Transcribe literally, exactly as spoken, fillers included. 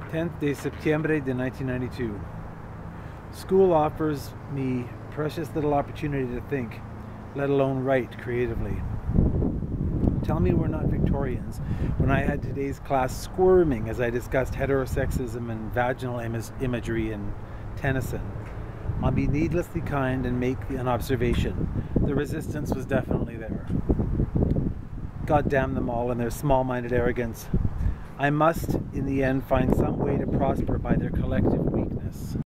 tenth de septiembre de nineteen ninety-two. School offers me precious little opportunity to think, let alone write creatively. Tell me we're not Victorians when I had today's class squirming as I discussed heterosexism and vaginal im imagery in Tennyson. I'll be needlessly kind and make an observation. The resistance was definitely there. God damn them all and their small-minded arrogance. I must, in the end, find some way to prosper by their collective weakness.